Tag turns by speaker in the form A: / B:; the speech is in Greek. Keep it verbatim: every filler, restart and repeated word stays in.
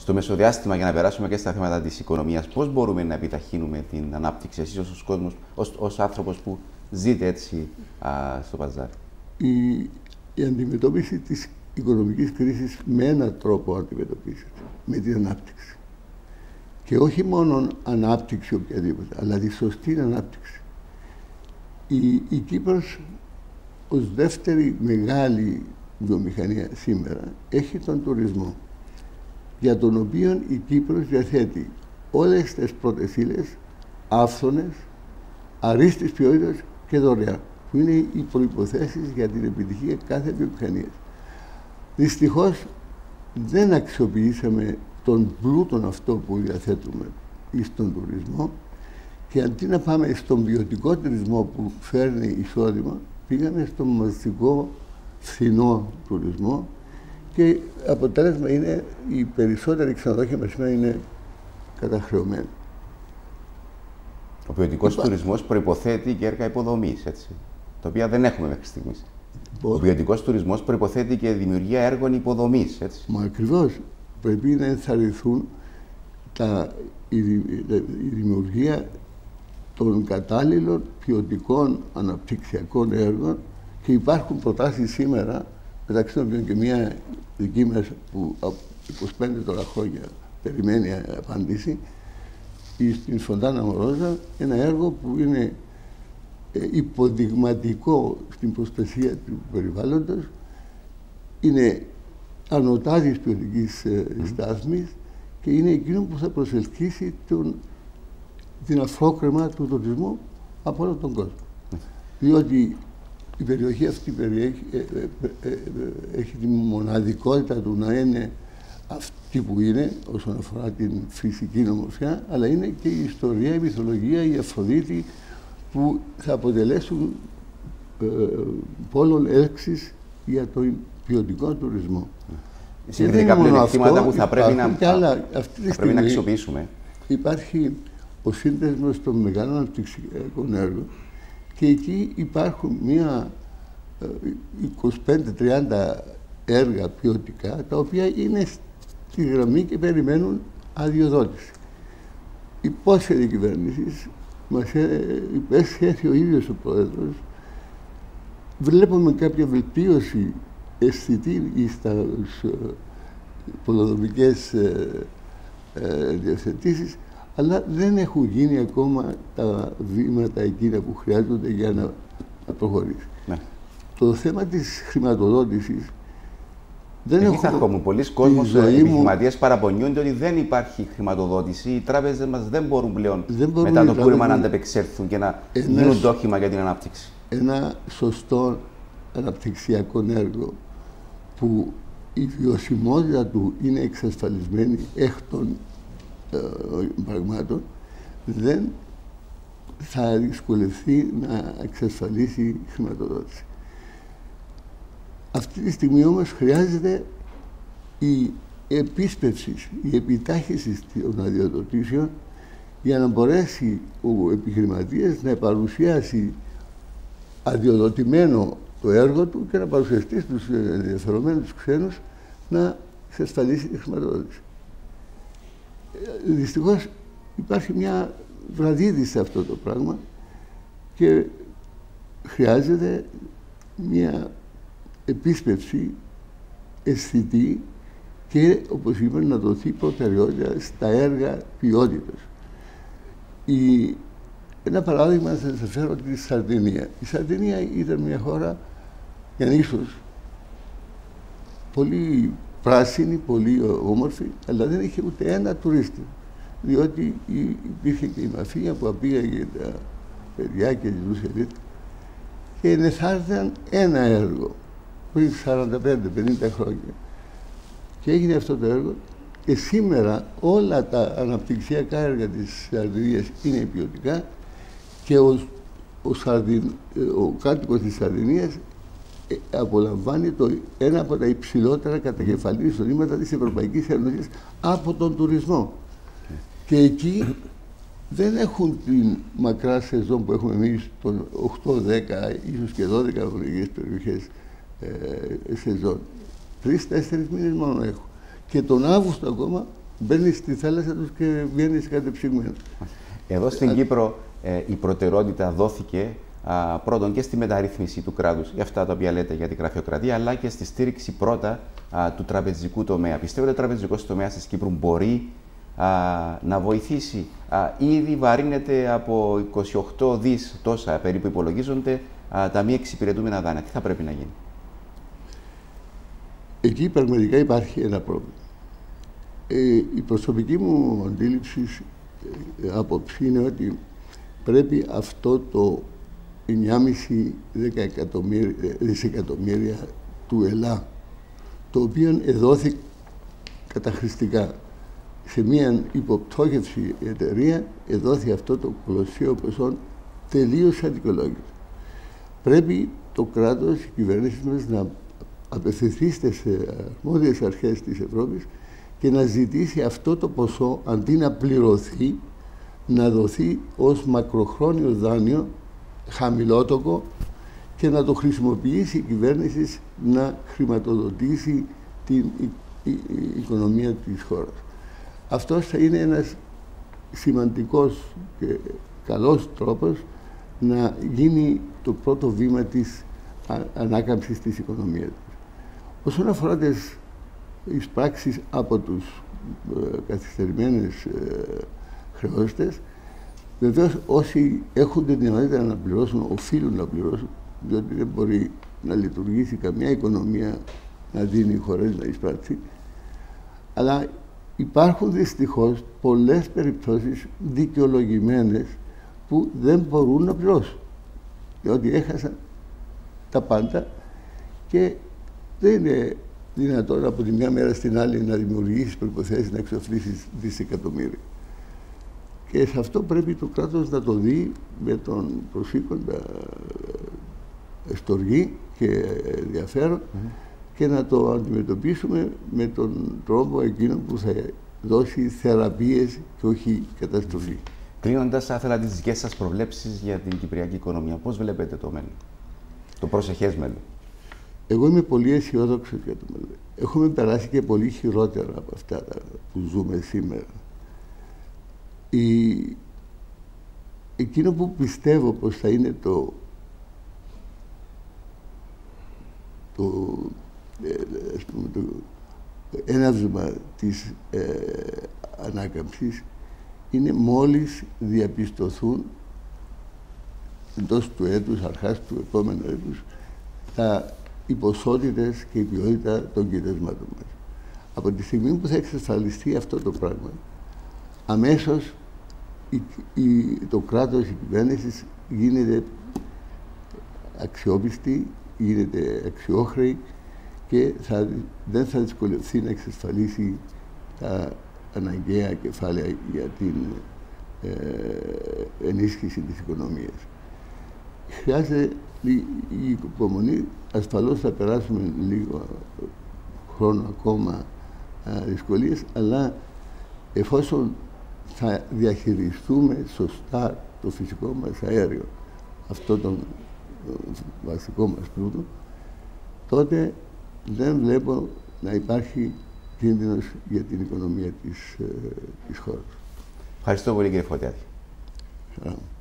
A: Στο μεσοδιάστημα, για να περάσουμε και στα θέματα της οικονομίας, πώς μπορούμε να επιταχύνουμε την ανάπτυξη, εσείς ως κόσμος, ως, ως άνθρωπος που ζείτε έτσι α, στο Παζάρι?
B: Η, η αντιμετώπιση της οικονομικής κρίσης με έναν τρόπο αντιμετωπίζεται, με την ανάπτυξη. Και όχι μόνο ανάπτυξη οποιαδήποτε, αλλά τη σωστή ανάπτυξη. Η, η Κύπρος ως δεύτερη μεγάλη βιομηχανία σήμερα έχει τον τουρισμό, για τον οποίο η Κύπρος διαθέτει όλες τις πρώτες ύλες, άφθονες, αρίστης ποιότητας και δωρεάν, που είναι οι προϋποθέσεις για την επιτυχία κάθε βιομηχανίας. Δυστυχώς δεν αξιοποιήσαμε τον πλούτον αυτό που διαθέτουμε στον τουρισμό και αντί να πάμε στον ποιοτικό τουρισμό που φέρνει εισόδημα, πήγαμε στον μαζικό φθηνό τουρισμό και αποτέλεσμα είναι οι περισσότεροι ξενοδόχοι μας σήμερα είναι καταχρεωμένοι.
A: Ο ποιοτικός Υπά... τουρισμός προϋποθέτει και έργα υποδομής, έτσι, τα οποία δεν έχουμε μέχρι στιγμής. Πώς? Ο ποιοτικός τουρισμός προϋποθέτει και δημιουργία έργων υποδομής, έτσι.
B: Μα ακριβώς. Πρέπει να ενθαρρυνθούν τα, η, η δημιουργία των κατάλληλων ποιοτικών αναπτυξιακών έργων και υπάρχουν προτάσεις σήμερα, μεταξύ των οποίων και μια δική μας που είκοσι πέντε τώρα χρόνια περιμένει απάντηση, στην Φοντάνα Μορόζα, ένα έργο που είναι υποδειγματικό στην προστασία του περιβάλλοντος, είναι ανωτάτης ποιοτικής mm. στάθμης και είναι εκείνο που θα προσελκύσει τον, την αφρόκρεμα του τουρισμού από όλο τον κόσμο. Mm. Διότι η περιοχή αυτή περιέχει, ε, ε, ε, ε, έχει τη μοναδικότητα του να είναι αυτή που είναι όσον αφορά την φυσική νομοσιά, αλλά είναι και η ιστορία, η μυθολογία, η Αφροδίτη που θα αποτελέσουν ε, πόλων έλξης για τον ποιοτικό τουρισμό.
A: Συγκριτικά πλεονεκτήματα που θα πρέπει, να,
B: άλλα, αυτή
A: θα πρέπει να αξιοποιήσουμε.
B: Υπάρχει ο σύνδεσμος των μεγάλων αναπτυξιακών έργων και εκεί υπάρχουν μία είκοσι πέντε τριάντα έργα ποιοτικά τα οποία είναι στη γραμμή και περιμένουν αδειοδότηση. Υπόσχεται η κυβέρνηση, μας υπέσχεθε ο ίδιος ο Πρόεδρος, βλέπουμε κάποια βελτίωση αισθητή στις πολεοδομικές διευθετήσεις, αλλά δεν έχουν γίνει ακόμα τα βήματα εκείνα που χρειάζονται για να, να προχωρήσει. Ναι. Το θέμα της χρηματοδότησης δεν
A: έχω... θα έρχομαι. Πολλοί κόσμος, επιχειρηματίες μου... παραπονιούνται ότι δεν υπάρχει χρηματοδότηση. Οι τράπεζες μας δεν μπορούν πλέον δεν μπορούν μετά το κούρεμα να ανταπεξέλθουν και να ένας... γίνουν το όχημα για την ανάπτυξη.
B: Ένα σωστό αναπτυξιακό έργο που η βιωσιμότητα του είναι εξασφαλισμένη εκ των ε, πραγμάτων, δεν θα δυσκολευτεί να εξασφαλίσει χρηματοδότηση. Αυτή τη στιγμή όμως χρειάζεται η επίσπευση, η επιτάχυση των αδειοδοτήσεων για να μπορέσει ο επιχειρηματίας να παρουσιάσει αδειοδοτημένο το έργο του και να παρουσιαστεί στους ενδιαφερομένους ξένους να εξασφαλίσει τη χρηματοδότηση. Δυστυχώς υπάρχει μια βραδύδηση σε αυτό το πράγμα και χρειάζεται μια επίσπευση αισθητή και, όπως είπα, να δοθεί προτεραιότητα στα έργα ποιότητας. Η... Ένα παράδειγμα θα σας φέρω τη Σαρδινία. Η Σαρδινία ήταν μια χώρα για νήσος πολύ πράσινη, πολύ όμορφη, αλλά δεν είχε ούτε ένα τουρίστη. Διότι υπήρχε και η μαφία που απήγαγε τα παιδιά και ζητούσε δίτα. Και ενεθάρρυναν ένα έργο πριν σαράντα πέντε πενήντα χρόνια. Και έγινε αυτό το έργο και σήμερα όλα τα αναπτυξιακά έργα της Σαρδινίας είναι ποιοτικά και ο, ο, Σαρδιν, ο κάτοικος της Σαρδινίας απολαμβάνει το ένα από τα υψηλότερα κατακεφαλή εισοδήματα της Ευρωπαϊκής Ένωσης από τον τουρισμό. Και εκεί δεν έχουν την μακρά σεζόν που έχουμε εμείς των οκτώ δέκα, ίσως και δώδεκα αγροτικές περιοχές ε, σεζόν. Τρεις-τέσσερις μήνες μόνο έχουν. Και τον Αύγουστο ακόμα μπαίνεις στη θάλασσα τους και βγαίνεις κατεψυγμένο.
A: Εδώ στην Α... Κύπρο ε, η προτεραιότητα δόθηκε α, πρώτον και στη μεταρρύθμιση του κράτους, για αυτά τα οποία λέτε για την γραφειοκρατία, αλλά και στη στήριξη πρώτα α, του τραπεζικού τομέα. Πιστεύω ότι ο τραπεζικός τομέας της Κύπρου μπορεί α, να βοηθήσει. Α, ήδη βαρύνεται από είκοσι οκτώ δις τόσα περίπου υπολογίζονται α, τα μη εξυπηρετούμενα δάνεια. Τι θα πρέπει να γίνει?
B: Εκεί πραγματικά υπάρχει ένα πρόβλημα. Ε, η προσωπική μου αντίληψη, ε, άποψη είναι ότι πρέπει αυτό το εννιά κόμμα πέντε δισεκατομμύρια του ΕΛΑ, το οποίο εδόθη καταχρηστικά σε μια υποπτώχευση εταιρεία, εδόθη αυτό το κολοσσίο ποσό τελείως αδικαιολόγητο. Πρέπει το κράτος, η κυβέρνηση μας να απευθυνθεί στις αρμόδιες αρχές της Ευρώπης και να ζητήσει αυτό το ποσό, αντί να πληρωθεί, να δοθεί ως μακροχρόνιο δάνειο, χαμηλότοκο, και να το χρησιμοποιήσει η κυβέρνηση να χρηματοδοτήσει την οικονομία της χώρας. Αυτός θα είναι ένας σημαντικός και καλός τρόπος να γίνει το πρώτο βήμα της ανάκαμψης της οικονομίας. Όσον αφορά τις εισπράξεις από τους ε, καθυστερημένες ε, χρεώστες, βεβαίως όσοι έχουν την δυνατότητα να πληρώσουν, οφείλουν να πληρώσουν, διότι δεν μπορεί να λειτουργήσει καμιά οικονομία να δίνει χωρίς να εισπράξει. Αλλά υπάρχουν δυστυχώς πολλές περιπτώσεις δικαιολογημένες που δεν μπορούν να πληρώσουν, διότι έχασαν τα πάντα και δεν είναι δυνατόν από τη μια μέρα στην άλλη να δημιουργήσεις προϋποθέσεις να εξοφλήσεις δισεκατομμύρια. Και σε αυτό πρέπει το κράτος να το δει με τον προσήκοντα στοργή και ενδιαφέρον mm-hmm. και να το αντιμετωπίσουμε με τον τρόπο εκείνο που θα δώσει θεραπείες και όχι καταστροφή.
A: Κλείνοντας, θα ήθελα τις δικές σας προβλέψεις για την κυπριακή οικονομία. Πώς βλέπετε το μέλλον, το προσεχές μέλλον?
B: Εγώ είμαι πολύ αισιόδοξος για το μέλλον. Έχουμε περάσει και πολύ χειρότερα από αυτά που ζούμε σήμερα. Η... Εκείνο που πιστεύω πως θα είναι το, το, ε, ας πούμε, το έναυσμα της ε, ανάκαμψης είναι μόλις διαπιστωθούν εντός του έτους, αρχάς του επόμενου έτους, τα οι ποσότητες και η ποιότητα των κοιτασμάτων μας. Από τη στιγμή που θα εξασφαλιστεί αυτό το πράγμα, αμέσως η, η, το κράτος, η κυβέρνηση γίνεται αξιόπιστη, γίνεται αξιόχρεη και θα, δεν θα δυσκολευτεί να εξασφαλίσει τα αναγκαία κεφάλαια για την ε, ενίσχυση της οικονομίας. Χρειάζεται η υπομονή. Ασφαλώς θα περάσουμε λίγο χρόνο ακόμα δυσκολίες, αλλά εφόσον θα διαχειριστούμε σωστά το φυσικό μας αέριο, αυτό το βασικό μας πλούτο, τότε δεν βλέπω να υπάρχει κίνδυνος για την οικονομία της, της χώρας.
A: Ευχαριστώ πολύ, κύριε Φωτιάδη.